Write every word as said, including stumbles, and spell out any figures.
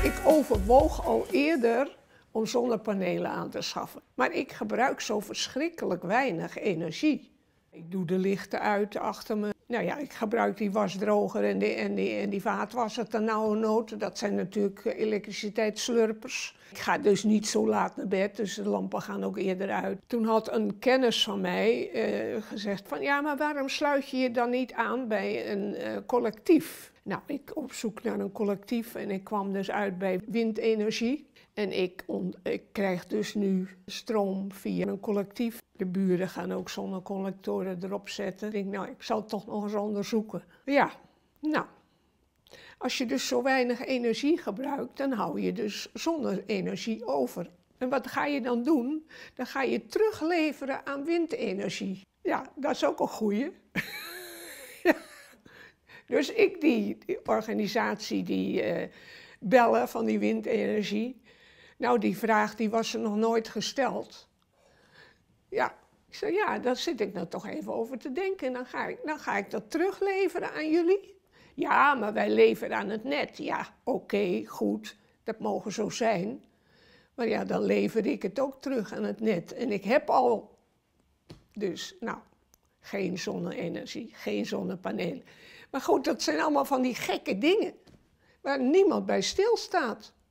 Ik overwoog al eerder om zonnepanelen aan te schaffen. Maar ik gebruik zo verschrikkelijk weinig energie. Ik doe de lichten uit achter me. Nou ja, ik gebruik die wasdroger en die, en die, en die vaatwasser ten nauwe nood. Dat zijn natuurlijk elektriciteitsslurpers. Ik ga dus niet zo laat naar bed, dus de lampen gaan ook eerder uit. Toen had een kennis van mij uh, gezegd van ja, maar waarom sluit je je dan niet aan bij een uh, collectief? Nou, ik op zoek naar een collectief en ik kwam dus uit bij windenergie. En ik, on, ik krijg dus nu stroom via een collectief. De buren gaan ook zonnecollectoren erop zetten. Ik denk, nou, ik zal het toch nog eens onderzoeken. Ja, nou, als je dus zo weinig energie gebruikt, dan hou je dus zonne-energie over. En wat ga je dan doen? Dan ga je terugleveren aan windenergie. Ja, dat is ook een goeie. Ja. Dus ik die, die organisatie die uh, bellen van die windenergie. Nou, die vraag die was er nog nooit gesteld. Ja, ik zei, ja, daar zit ik nou toch even over te denken. En dan ga ik, dan ga ik dat terugleveren aan jullie. Ja, maar wij leveren aan het net. Ja, oké, okay, goed, dat mogen zo zijn. Maar ja, dan lever ik het ook terug aan het net. En ik heb al, dus, nou, geen zonne-energie, geen zonnepanelen. Maar goed, dat zijn allemaal van die gekke dingen waar niemand bij stilstaat.